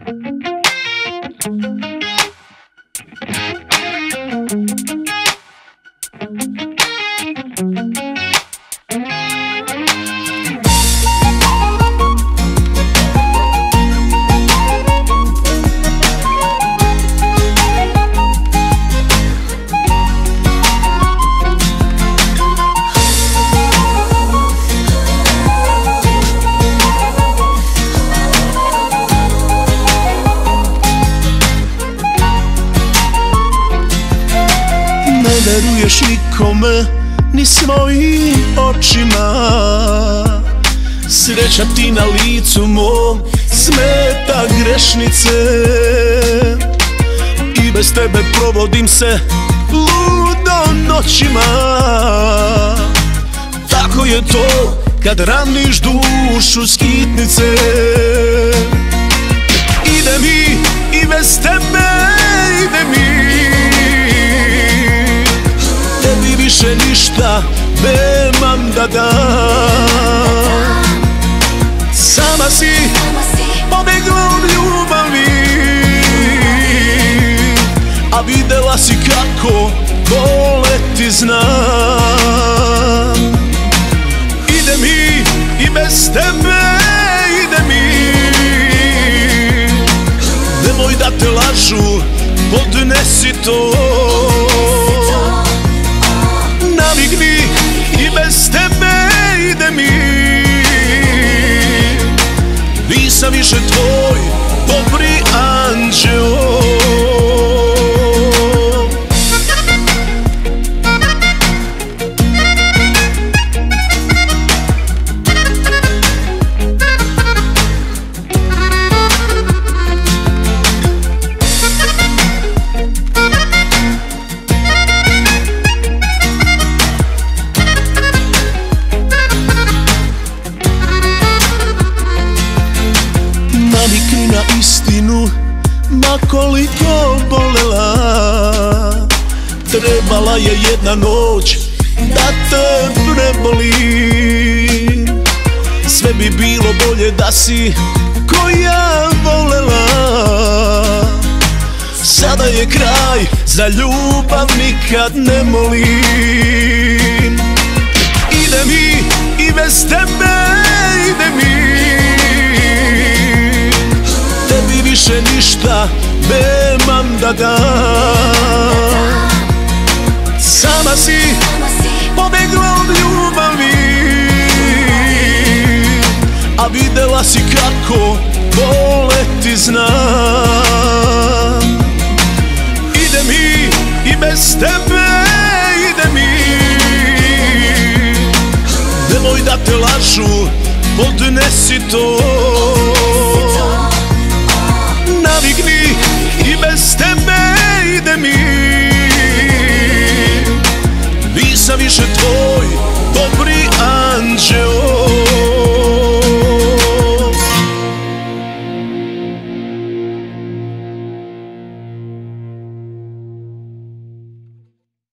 Ne veruješ nikome, ni svojim očima. Sreća ti na licu mom smeta grešnice. I bez tebe provodim se ludo noćima. Tako je to kad raniš dušu skitnice. Ide mi i bez tebe ide mi. Tebi više ništa nemam da dam. Sama si pobegla od ljubavi, a videla si kako voleti znam. Ide mi i bez tebe ide mi. Nemoj da te lažu, podnesi to. Navikni i bez tebe ide mi. Nisam više tvoj dobri anđeo. Navikni na istinu, ma koliko bolela. Trebala je jedna noć da te preboli. Sve bi bilo bolje da si koja volela. Sada je kraj, za ljubav nikad ne molim. Ide mi i bez tebe ide mi. Tebi više ništa nemam da dam. Sama si pobegla od ljubavi, a videla si kako voleti znam. Ide mi i bez tebe ide mi. Nemoj da te lažu, podnesi to.